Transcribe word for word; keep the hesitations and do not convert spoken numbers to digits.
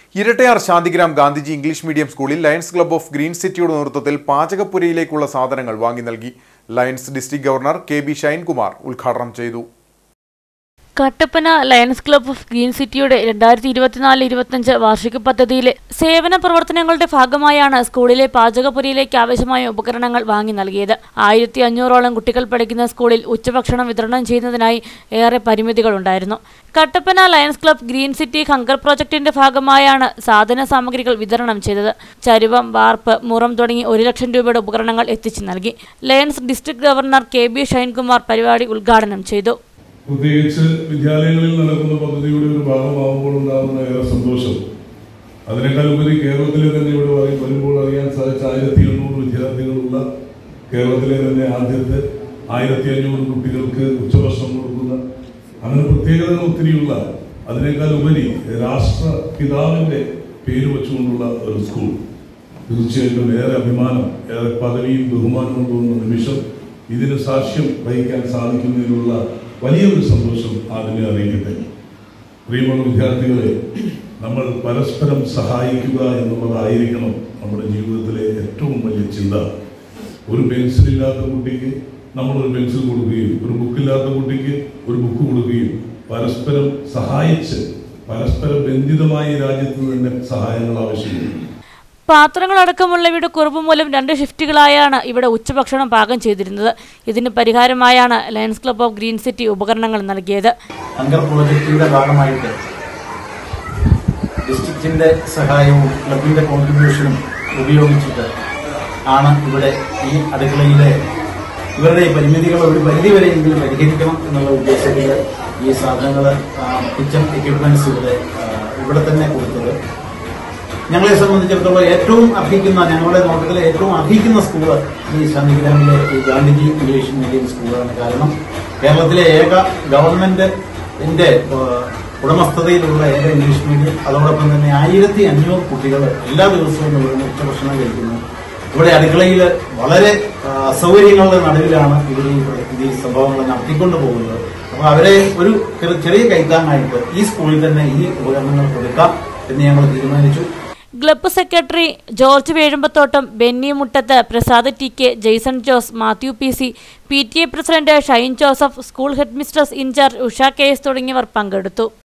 Irattayar Santhigram Gandhiji English medium സ്കൂളിൽ Lions club of green സിറ്റിയുടെ നേതൃത്വത്തിൽ പാചകപ്പുരയിലേക്കുള്ള സാധനങ്ങൾ വാങ്ങി നൽകി. Lions district governor K B Shinekumar ഉദ്ഘാടനം ചെയ്തു. Kattappana Lions club of green സിറ്റിയുടെ രണ്ടായിരത്തി ഇരുപത്തിനാല് ഇരുപത്തിയഞ്ച് വാർഷിക പദ്ധതിയിലെ സേവന പ്രവർത്തനങ്ങളുടെ ഭാഗമായാണ് സ്കൂളിലെ പാചകപ്പുരയിലേക്ക് ആവശ്യമായ ഉപകരണങ്ങൾ വാങ്ങി നൽകിയത്. ആയിരത്തി അഞ്ഞൂറോളം കുട്ടികൾ പഠിക്കുന്ന സ്കൂളിൽ ഉച്ചഭക്ഷണം വിതരണം ചെയ്യുന്നതിനായി ഏറെ പരിമിതികളുണ്ടായിരുന്നു. Kattappana Lions club green city hunger പ്രോജക്ടിന്റെ ഭാഗമായാണ് സാധന സാമഗ്രികൾ വിതരണം ചെയ്തത്. ചരുവം, വാർപ്പ്, മുറം തുടങ്ങി ഒരു ലക്ഷം രൂപയുടെ ഉപകരണങ്ങൾ എത്തിച്ചു നൽകി. Lions district governor K B Shinekumar പരിപാടി ഉദ്ഘാടനം ചെയ്തു. പ്രത്യേകിച്ച് വിദ്യാലയങ്ങളിൽ നടക്കുന്ന പദ്ധതിയുടെ ഒരു ഭാഗമാകുമ്പോൾ ഉണ്ടാകുന്ന ഏറെ സന്തോഷം. അതിനേക്കാൾ ഉപരി കേരളത്തിലെ തന്നെ ഇവിടെ വരുമ്പോൾ അറിയാൻ സാധിച്ച ആയിരത്തി എണ്ണൂറ് വിദ്യാർത്ഥികളുള്ള കേരളത്തിലെ തന്നെ ആദ്യത്തെ ആയിരത്തി അഞ്ഞൂറ് കുട്ടികൾക്ക് ഉച്ചഭക്ഷണം കൊടുക്കുന്ന അങ്ങനെ പ്രത്യേകതകൾ ഒത്തിരിയുള്ള അതിനേക്കാൾ ഉപരി രാഷ്ട്രപിതാവിന്റെ പേര് വെച്ചുകൊണ്ടുള്ള ഒരു സ്കൂൾ തീർച്ചയായിട്ടും ഏറെ അഭിമാനം, ഏറെ പദവിയും ബഹുമാനവും തോന്നുന്ന നിമിഷം. ഇതിന് സാക്ഷ്യം വഹിക്കാൻ സാധിക്കുന്നതിനുള്ള വലിയൊരു സന്തോഷം ആദ്യമേ അറിയിക്കട്ടെ. പ്രിയമുള്ള വിദ്യാർത്ഥികളെ, നമ്മൾ പരസ്പരം സഹായിക്കുക എന്നുള്ളതായിരിക്കണം നമ്മുടെ ജീവിതത്തിലെ ഏറ്റവും വലിയ ചിന്ത. ഒരു പെൻസിലില്ലാത്ത കുട്ടിക്ക് നമ്മളൊരു പെൻസിൽ കൊടുക്കുകയും ഒരു ബുക്കില്ലാത്ത കുട്ടിക്ക് ഒരു ബുക്ക് കൊടുക്കുകയും പരസ്പരം സഹായിച്ച് പരസ്പര ബന്ധിതമായി രാജ്യത്ത് തന്നെ സഹായങ്ങൾ ആവശ്യമുണ്ട്. പാത്രങ്ങളടക്കമുള്ളവയുടെ കുറവ് മൂലം രണ്ട് ഷിഫ്റ്റുകളായാണ് ഇവിടെ ഉച്ചഭക്ഷണം പാകം ചെയ്തിരുന്നത്. ഇതിന് പരിഹാരമായാണ് Lions club of green city ഉപകരണങ്ങൾ നൽകിയത്. ഹങ്കർ പ്രോജക്റ്റിന്റെ ഭാഗമായിട്ട് ഡിസ്ട്രിക്റ്റിന്റെ സഹായവും ക്ലബിന്റെ കോൺട്രിബ്യൂഷനും ഉപയോഗിച്ചിട്ട് ആണ് ഇവിടെ ഈ അടുക്കളയിലെ ഇവരുടെ പരിമിതികൾ ഒരു പരിധിവരെയെങ്കിലും പരിഹരിക്കണം എന്നുള്ള ഉദ്ദേശത്തിൽ ഈ സാധനങ്ങൾ കിച്ചൺ എക്യുപ്മെന്റ്സ് ഇവിടെ ഇവിടെ തന്നെ കൊടുത്തത്. ഞങ്ങളെ സംബന്ധിച്ചിടത്തോളം ഏറ്റവും അർഹിക്കുന്ന ഞങ്ങളുടെ നോട്ടത്തിലെ ഏറ്റവും അർഹിക്കുന്ന സ്കൂള് ഈ ശാന്തിഗ്രാമിലെ ഈ ഗാന്ധിജി ഇംഗ്ലീഷ് മീഡിയം സ്കൂളാണ്. കാരണം കേരളത്തിലെ ഏക ഗവൺമെന്റിന്റെ ഉടമസ്ഥതയിലുള്ള ഏക ഇംഗ്ലീഷ് മീഡിയം, അതോടൊപ്പം തന്നെ ആയിരത്തി അഞ്ഞൂറ് കുട്ടികൾ എല്ലാ ദിവസവും ഇവിടെ ഉച്ചഭക്ഷണം കഴിക്കുന്നു. ഇവിടെ അടുക്കളയിൽ വളരെ അസൗകര്യങ്ങളുടെ നടുവിലാണ് ഇവർ ഈ സംഭവങ്ങൾ നടത്തിക്കൊണ്ടു പോകുന്നത്. അപ്പോൾ അവരെ ഒരു ചെറിയ കൈത്താങ്ങായിട്ട് ഈ സ്കൂളിൽ തന്നെ ഈ ഉപകരണങ്ങൾ കൊടുക്കാം എന്ന് ഞങ്ങൾ തീരുമാനിച്ചു. Club secretary George Vezhumbathottam, Benny Muttath, Prasad T K, Jaison Jose, Mathew P C, P T A president Shine Joseph, school head mistress incharge Usha K S തുടങ്ങിയവർ പങ്കെടുത്തു.